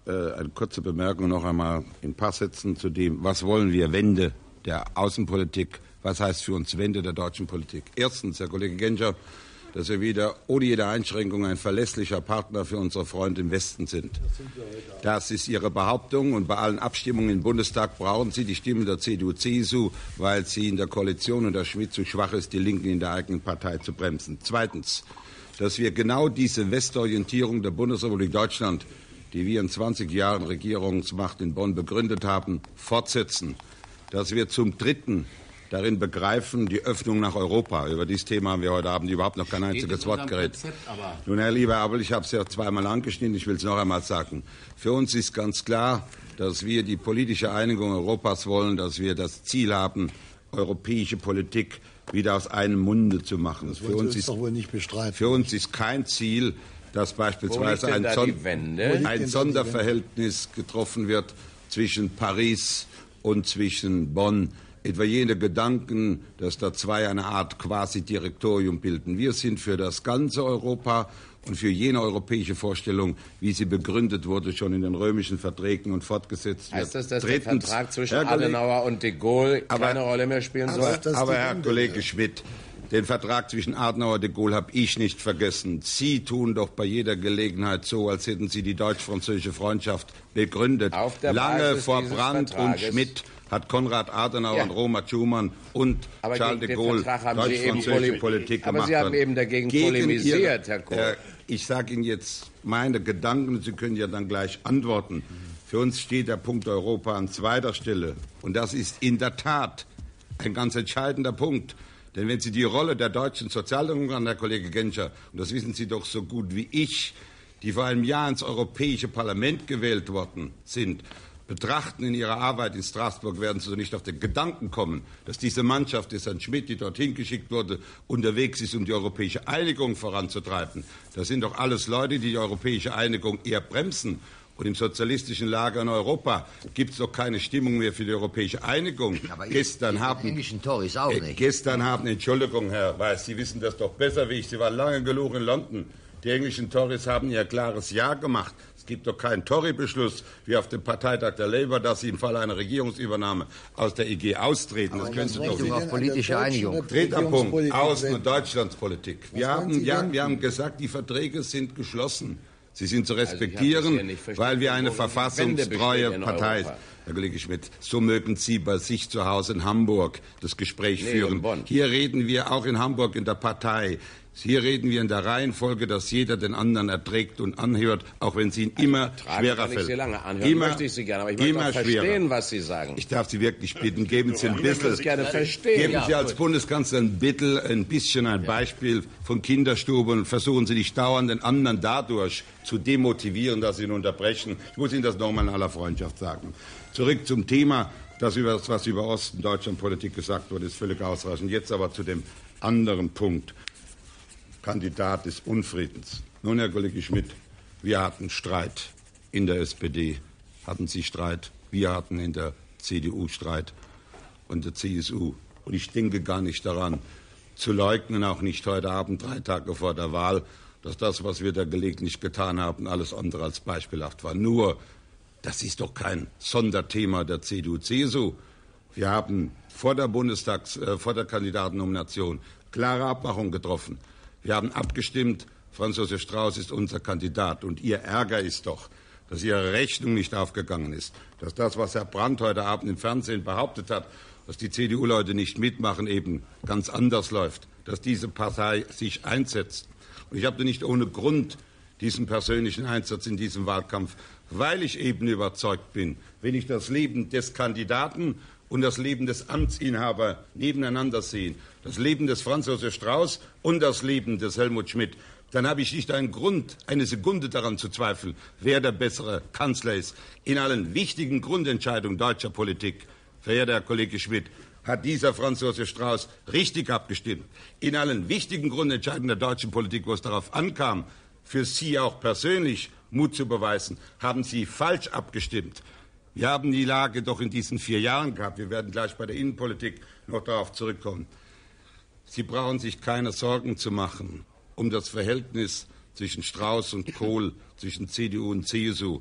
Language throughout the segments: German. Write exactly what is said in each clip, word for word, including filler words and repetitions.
äh, eine kurze Bemerkung noch einmal in ein paar Sätzen zu dem, was wollen wir, Wende der Außenpolitik, was heißt für uns Wende der deutschen Politik. Erstens, Herr Kollege Genscher, dass wir wieder ohne jede Einschränkung ein verlässlicher Partner für unsere Freunde im Westen sind. Das ist Ihre Behauptung, und bei allen Abstimmungen im Bundestag brauchen Sie die Stimmen der C D U C S U, weil sie in der Koalition unter Schmidt zu schwach ist, die Linken in der eigenen Partei zu bremsen. Zweitens, dass wir genau diese Westorientierung der Bundesrepublik Deutschland, die wir in zwanzig Jahren Regierungsmacht in Bonn begründet haben, fortsetzen. Dass wir zum Dritten darin begreifen, die Öffnung nach Europa. Über dieses Thema haben wir heute Abend überhaupt noch kein einziges Wort geredet. Nun, Herr Lieber Abel, ich habe es ja zweimal angeschnitten, ich will es noch einmal sagen. Für uns ist ganz klar, dass wir die politische Einigung Europas wollen, dass wir das Ziel haben, europäische Politik wieder aus einem Munde zu machen. Das für uns, ist, doch wohl nicht bestreiten. Für uns ist kein Ziel, dass beispielsweise ein, Son ein Sonderverhältnis getroffen wird zwischen Paris und zwischen Bonn. Etwa jene Gedanken, dass da zwei eine Art Quasi-Direktorium bilden. Wir sind für das ganze Europa und für jene europäische Vorstellung, wie sie begründet wurde, schon in den römischen Verträgen und fortgesetzt wird. Heißt das, dass Drittens, der Vertrag zwischen Herr Adenauer und de Gaulle keine aber, Rolle mehr spielen soll? Aber, aber Herr Kollege Schmidt, den Vertrag zwischen Adenauer und de Gaulle habe ich nicht vergessen. Sie tun doch bei jeder Gelegenheit so, als hätten Sie die deutsch-französische Freundschaft begründet. Auf der Lange Basis vor Brandt Vertrages. und Schmidt hat Konrad Adenauer ja. und Robert Schuman und aber Charles de Gaulle deutsch-französische Politik aber gemacht. Sie haben eben dagegen Gegen polemisiert, ihre, Herr Kohl. Äh, ich sage Ihnen jetzt meine Gedanken, Sie können ja dann gleich antworten. Für uns steht der Punkt Europa an zweiter Stelle. Und das ist in der Tat ein ganz entscheidender Punkt. Denn wenn Sie die Rolle der deutschen Sozialdemokraten, Herr Kollege Genscher, und das wissen Sie doch so gut wie ich, die vor einem Jahr ins Europäische Parlament gewählt worden sind, betrachten in ihrer Arbeit in Straßburg, werden Sie so nicht auf den Gedanken kommen, dass diese Mannschaft des Herrn Schmidt, die dorthin geschickt wurde, unterwegs ist, um die europäische Einigung voranzutreiben. Das sind doch alles Leute, die die europäische Einigung eher bremsen. Und im sozialistischen Lager in Europa gibt es doch keine Stimmung mehr für die europäische Einigung. Aber gestern haben, die englischen Tories auch nicht. Äh, gestern haben, Entschuldigung, Herr Weiß, Sie wissen das doch besser wie ich. Sie waren lange genug in London. Die englischen Tories haben ihr klares Ja gemacht. Es gibt doch keinen Tory-Beschluss wie auf dem Parteitag der Labour, dass sie im Fall einer Regierungsübernahme aus der E G austreten. Aber das können Sie doch nicht. Auf politische Einigung. Dritter Punkt, Außen- und Deutschlandspolitik. Wir haben, ja, wir haben gesagt, die Verträge sind geschlossen. Sie sind zu respektieren, also weil wir eine verfassungstreue Partei sind. Herr Kollege Schmidt, so mögen Sie bei sich zu Hause in Hamburg das Gespräch nee, führen. Hier reden wir auch in Hamburg in der Partei. Hier reden wir in der Reihenfolge, dass jeder den anderen erträgt und anhört, auch wenn sie ihn also immer schwerer fällt. Sehr lange anhören, immer, möchte ich Sie gerne, aber ich möchte auch verstehen, schwerer. Was Sie sagen. Ich darf Sie wirklich bitten, geben Sie ein bisschen, gerne verstehen. Geben Sie ja, als Bundeskanzler ein bisschen, ein bisschen ein Beispiel von Kinderstube und versuchen Sie nicht dauernd den anderen dadurch zu demotivieren, dass Sie ihn unterbrechen. Ich muss Ihnen das nochmal in aller Freundschaft sagen. Zurück zum Thema, das über, was über Osten Deutschland Politik gesagt wurde, ist völlig ausreichend. Jetzt aber zu dem anderen Punkt. Kandidat des Unfriedens. Nun, Herr Kollege Schmidt, wir hatten Streit in der S P D, hatten Sie Streit, wir hatten in der C D U Streit und der C S U. Und ich denke gar nicht daran, zu leugnen, auch nicht heute Abend, drei Tage vor der Wahl, dass das, was wir da gelegentlich getan haben, alles andere als beispielhaft war. Nur, das ist doch kein Sonderthema der C D U C S U. Wir haben vor der Bundestags-, äh, vor der Kandidatennomination klare Abmachungen getroffen. Wir haben abgestimmt, Franz Josef Strauß ist unser Kandidat. Und Ihr Ärger ist doch, dass Ihre Rechnung nicht aufgegangen ist, dass das, was Herr Brandt heute Abend im Fernsehen behauptet hat, dass die C D U-Leute nicht mitmachen, eben ganz anders läuft, dass diese Partei sich einsetzt. Und ich habe nicht ohne Grund diesen persönlichen Einsatz in diesem Wahlkampf, weil ich eben überzeugt bin, wenn ich das Leben des Kandidaten und das Leben des Amtsinhabers nebeneinander sehe, das Leben des Franz Josef Strauß und das Leben des Helmut Schmidt, dann habe ich nicht einen Grund, eine Sekunde daran zu zweifeln, wer der bessere Kanzler ist. In allen wichtigen Grundentscheidungen deutscher Politik, verehrter Herr Kollege Schmidt, hat dieser Franz Josef Strauß richtig abgestimmt. In allen wichtigen Grundentscheidungen der deutschen Politik, wo es darauf ankam, für Sie auch persönlich Mut zu beweisen, haben Sie falsch abgestimmt. Wir haben die Lage doch in diesen vier Jahren gehabt. Wir werden gleich bei der Innenpolitik noch darauf zurückkommen. Sie brauchen sich keine Sorgen zu machen um das Verhältnis zwischen Strauß und Kohl, zwischen C D U und C S U.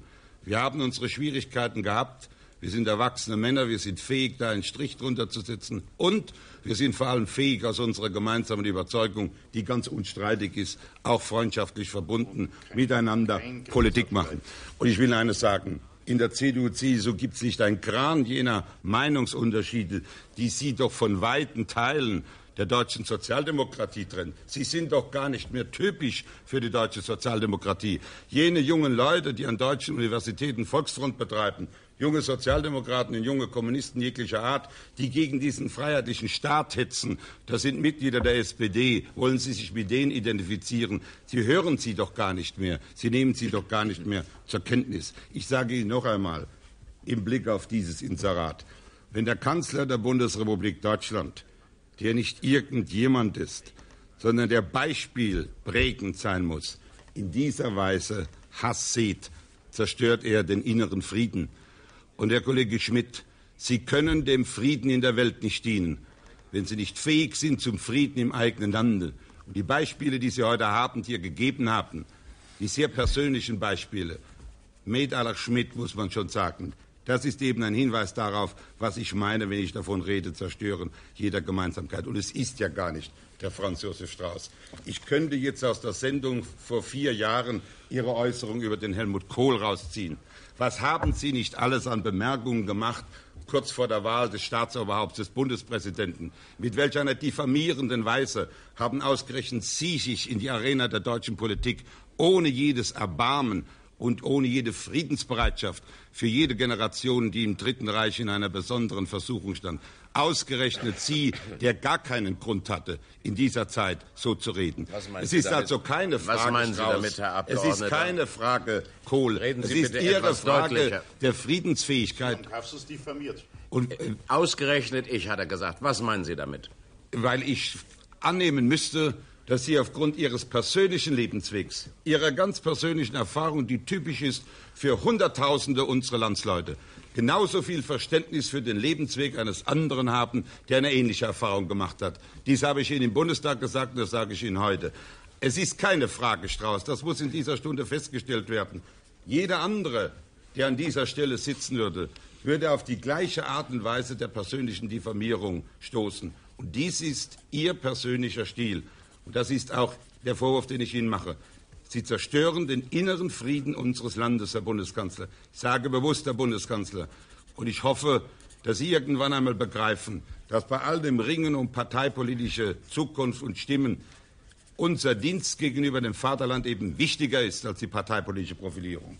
Wir haben unsere Schwierigkeiten gehabt. Wir sind erwachsene Männer, wir sind fähig, da einen Strich drunter zu setzen. Und wir sind vor allem fähig, aus unserer gemeinsamen Überzeugung, die ganz unstreitig ist, auch freundschaftlich verbunden, miteinander Politik machen. Und ich will eines sagen. In der C D U C S U gibt es nicht ein Kran jener Meinungsunterschiede, die Sie doch von weiten Teilen der deutschen Sozialdemokratie trennen. Sie sind doch gar nicht mehr typisch für die deutsche Sozialdemokratie. Jene jungen Leute, die an deutschen Universitäten Volksfront betreiben, junge Sozialdemokraten und junge Kommunisten jeglicher Art, die gegen diesen freiheitlichen Staat hetzen, das sind Mitglieder der S P D. Wollen Sie sich mit denen identifizieren? Sie hören sie doch gar nicht mehr. Sie nehmen sie doch gar nicht mehr zur Kenntnis. Ich sage Ihnen noch einmal im Blick auf dieses Inserat, wenn der Kanzler der Bundesrepublik Deutschland, der nicht irgendjemand ist, sondern der beispielprägend sein muss, in dieser Weise Hass sät, zerstört er den inneren Frieden. Und Herr Kollege Schmidt, Sie können dem Frieden in der Welt nicht dienen, wenn Sie nicht fähig sind zum Frieden im eigenen Lande. Und die Beispiele, die Sie heute Abend hier gegeben haben, die sehr persönlichen Beispiele, Med à la Schmidt, muss man schon sagen, das ist eben ein Hinweis darauf, was ich meine, wenn ich davon rede, zerstören jeder Gemeinsamkeit. Und es ist ja gar nicht der Franz Josef Strauß. Ich könnte jetzt aus der Sendung vor vier Jahren Ihre Äußerung über den Helmut Kohl rausziehen. Was haben Sie nicht alles an Bemerkungen gemacht, kurz vor der Wahl des Staatsoberhaupts, des Bundespräsidenten? Mit welch einer diffamierenden Weise haben ausgerechnet Sie sich in die Arena der deutschen Politik ohne jedes Erbarmen und ohne jede Friedensbereitschaft für jede Generation, die im Dritten Reich in einer besonderen Versuchung stand. Ausgerechnet Sie, der gar keinen Grund hatte, in dieser Zeit so zu reden. Es ist also keine Frage, was meinen Sie damit, Herr Abgeordneter? Es ist keine Frage, Kohl. Reden Sie es ist bitte Ihre etwas Frage deutlicher. der Friedensfähigkeit. Hast du es diffamiert? Und, äh, Ausgerechnet ich, hat er gesagt. Was meinen Sie damit? weil ich annehmen müsste, dass Sie aufgrund Ihres persönlichen Lebenswegs, Ihrer ganz persönlichen Erfahrung, die typisch ist für Hunderttausende unserer Landsleute, genauso viel Verständnis für den Lebensweg eines anderen haben, der eine ähnliche Erfahrung gemacht hat. Dies habe ich Ihnen im Bundestag gesagt und das sage ich Ihnen heute. Es ist keine Frage, Strauß, das muss in dieser Stunde festgestellt werden. Jeder andere, der an dieser Stelle sitzen würde, würde auf die gleiche Art und Weise der persönlichen Diffamierung stoßen. Und dies ist Ihr persönlicher Stil. Und das ist auch der Vorwurf, den ich Ihnen mache. Sie zerstören den inneren Frieden unseres Landes, Herr Bundeskanzler. Ich sage bewusst, Herr Bundeskanzler. Und ich hoffe, dass Sie irgendwann einmal begreifen, dass bei all dem Ringen um parteipolitische Zukunft und Stimmen unser Dienst gegenüber dem Vaterland eben wichtiger ist als die parteipolitische Profilierung.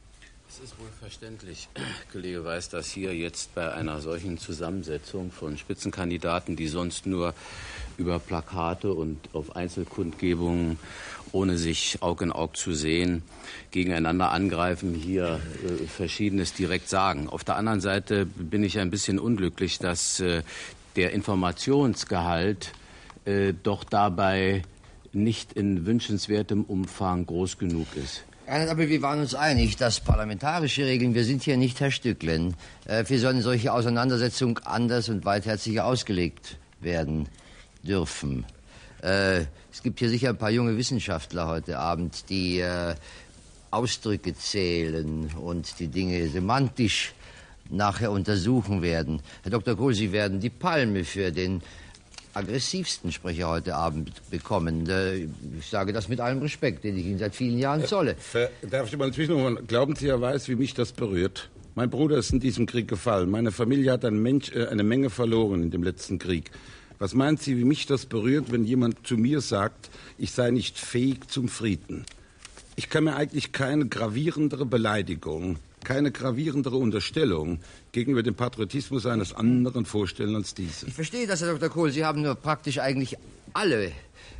Es ist wohl verständlich, Kollege Weiß, dass hier jetzt bei einer solchen Zusammensetzung von Spitzenkandidaten, die sonst nur über Plakate und auf Einzelkundgebungen, ohne sich Aug in Aug zu sehen, gegeneinander angreifen, hier äh, Verschiedenes direkt sagen. Auf der anderen Seite bin ich ein bisschen unglücklich, dass äh, der Informationsgehalt äh, doch dabei nicht in wünschenswertem Umfang groß genug ist. Aber wir waren uns einig, dass parlamentarische Regeln, wir sind hier nicht Herr Stücklen, äh, für so eine solche Auseinandersetzung anders und weitherziger ausgelegt werden dürfen. Äh, es gibt hier sicher ein paar junge Wissenschaftler heute Abend, die äh, Ausdrücke zählen und die Dinge semantisch nachher untersuchen werden. Herr Doktor Kohl, Sie werden die Palme für den aggressivsten Sprecher heute Abend bekommen. Ich sage das mit allem Respekt, den ich Ihnen seit vielen Jahren zolle. Darf ich mal inzwischen, glauben Sie, Herr Weiß, wie mich das berührt? Mein Bruder ist in diesem Krieg gefallen. Meine Familie hat ein Mensch, äh, eine Menge verloren in dem letzten Krieg. Was meinen Sie, wie mich das berührt, wenn jemand zu mir sagt, ich sei nicht fähig zum Frieden? Ich kann mir eigentlich keine gravierendere Beleidigung, keine gravierendere Unterstellung gegenüber dem Patriotismus eines anderen vorstellen als diese. Ich verstehe das, Herr Doktor Kohl. Sie haben nur praktisch eigentlich alle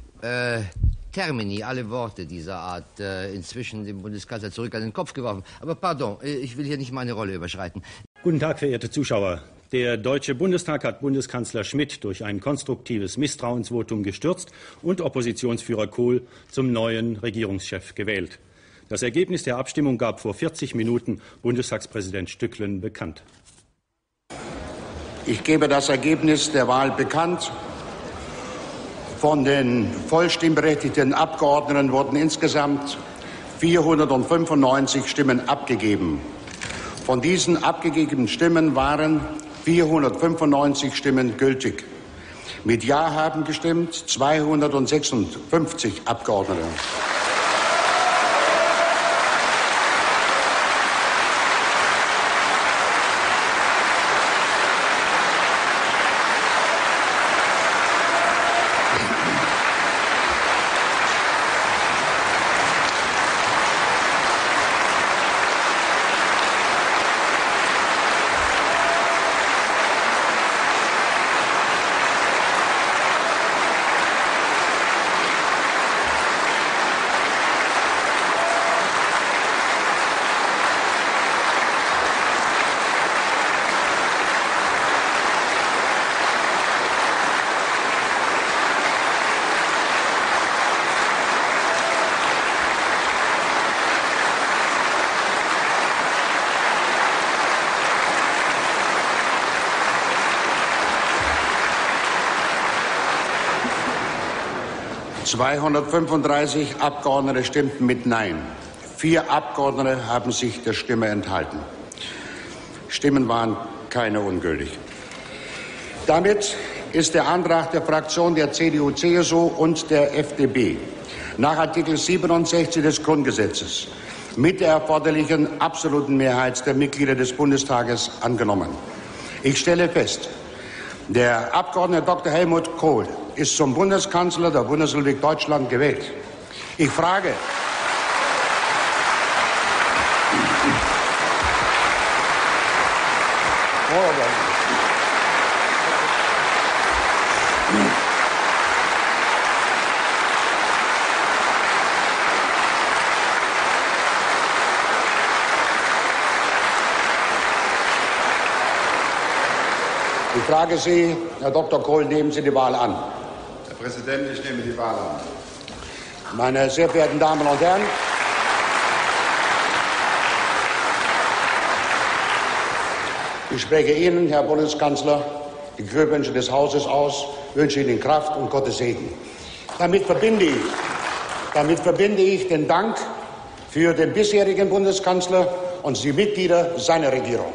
äh, Termini, alle Worte dieser Art äh, inzwischen dem Bundeskanzler zurück an den Kopf geworfen. Aber pardon, ich will hier nicht meine Rolle überschreiten. Guten Tag, verehrte Zuschauer. Der Deutsche Bundestag hat Bundeskanzler Schmidt durch ein konstruktives Misstrauensvotum gestürzt und Oppositionsführer Kohl zum neuen Regierungschef gewählt. Das Ergebnis der Abstimmung gab vor vierzig Minuten Bundestagspräsident Stücklen bekannt. Ich gebe das Ergebnis der Wahl bekannt. Von den vollstimmberechtigten Abgeordneten wurden insgesamt vierhundertfünfundneunzig Stimmen abgegeben. Von diesen abgegebenen Stimmen waren vierhundertfünfundneunzig Stimmen gültig. Mit Ja haben gestimmt zweihundertsechsundfünfzig Abgeordnete. zweihundertfünfunddreißig Abgeordnete stimmten mit Nein. Vier Abgeordnete haben sich der Stimme enthalten. Stimmen waren keine ungültig. Damit ist der Antrag der Fraktion der C D U C S U und der F D P nach Artikel siebenundsechzig des Grundgesetzes mit der erforderlichen absoluten Mehrheit der Mitglieder des Bundestages angenommen. Ich stelle fest, der Abgeordnete Doktor Helmut Kohl ist zum Bundeskanzler der Bundesrepublik Deutschland gewählt. Ich frage, ich frage Sie, Herr Doktor Kohl, nehmen Sie die Wahl an? Herr Präsident, ich nehme die Wahl an. Meine sehr verehrten Damen und Herren, ich spreche Ihnen, Herr Bundeskanzler, die Glückwünsche des Hauses aus, wünsche Ihnen Kraft und Gottes Segen. Damit verbinde ich, damit verbinde ich den Dank für den bisherigen Bundeskanzler und die Mitglieder seiner Regierung.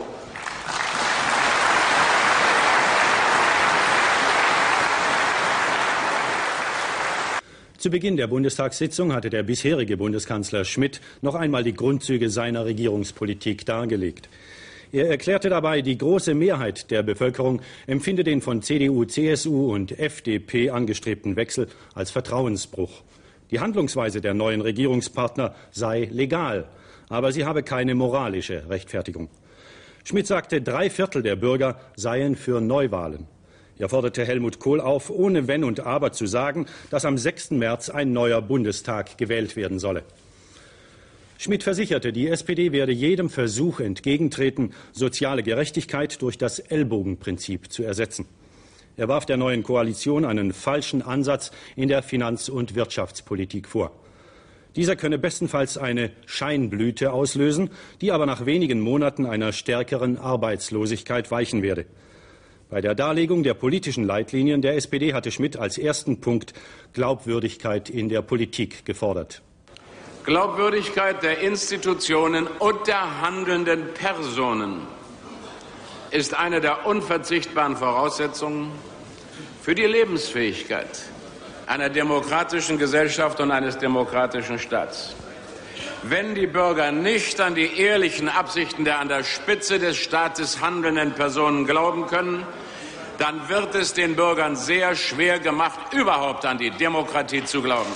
Zu Beginn der Bundestagssitzung hatte der bisherige Bundeskanzler Schmidt noch einmal die Grundzüge seiner Regierungspolitik dargelegt. Er erklärte dabei, die große Mehrheit der Bevölkerung empfinde den von C D U, C S U und F D P angestrebten Wechsel als Vertrauensbruch. Die Handlungsweise der neuen Regierungspartner sei legal, aber sie habe keine moralische Rechtfertigung. Schmidt sagte, drei Viertel der Bürger seien für Neuwahlen. Er forderte Helmut Kohl auf, ohne Wenn und Aber zu sagen, dass am sechsten März ein neuer Bundestag gewählt werden solle. Schmidt versicherte, die S P D werde jedem Versuch entgegentreten, soziale Gerechtigkeit durch das Ellbogenprinzip zu ersetzen. Er warf der neuen Koalition einen falschen Ansatz in der Finanz- und Wirtschaftspolitik vor. Dieser könne bestenfalls eine Scheinblüte auslösen, die aber nach wenigen Monaten einer stärkeren Arbeitslosigkeit weichen werde. Bei der Darlegung der politischen Leitlinien der S P D hatte Schmidt als ersten Punkt Glaubwürdigkeit in der Politik gefordert. Glaubwürdigkeit der Institutionen und der handelnden Personen ist eine der unverzichtbaren Voraussetzungen für die Lebensfähigkeit einer demokratischen Gesellschaft und eines demokratischen Staats. Wenn die Bürger nicht an die ehrlichen Absichten der an der Spitze des Staates handelnden Personen glauben können, dann wird es den Bürgern sehr schwer gemacht, überhaupt an die Demokratie zu glauben.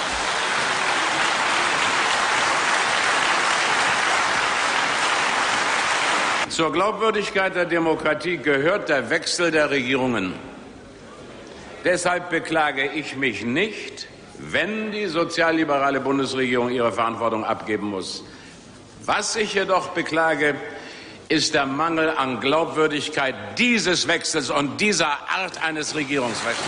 Zur Glaubwürdigkeit der Demokratie gehört der Wechsel der Regierungen. Deshalb beklage ich mich nicht, wenn die sozialliberale Bundesregierung ihre Verantwortung abgeben muss. Was ich jedoch beklage, ist der Mangel an Glaubwürdigkeit dieses Wechsels und dieser Art eines Regierungswechsels.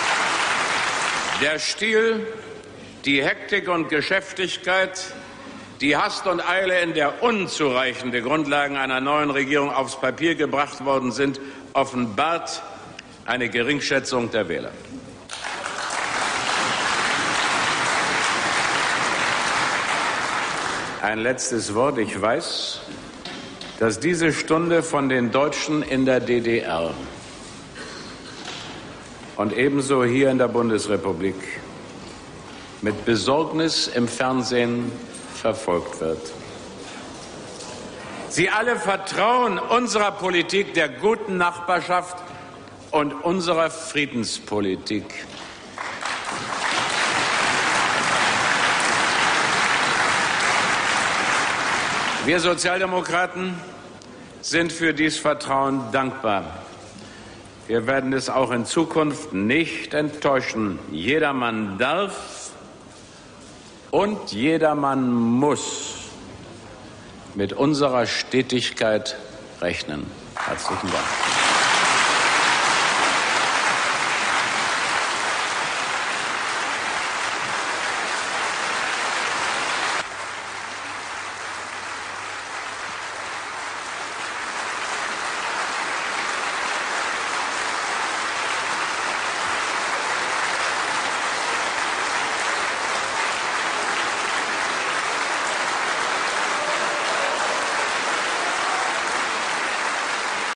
Der Stil, die Hektik und Geschäftigkeit, die Hast und Eile, in der unzureichende Grundlagen einer neuen Regierung aufs Papier gebracht worden sind, offenbart eine Geringschätzung der Wähler. Ein letztes Wort. Ich weiß, dass diese Stunde von den Deutschen in der D D R und ebenso hier in der Bundesrepublik mit Besorgnis im Fernsehen verfolgt wird. Sie alle vertrauen unserer Politik der guten Nachbarschaft und unserer Friedenspolitik. Wir Sozialdemokraten sind für dieses Vertrauen dankbar. Wir werden es auch in Zukunft nicht enttäuschen. Jedermann darf und jedermann muss mit unserer Stetigkeit rechnen. Herzlichen Dank.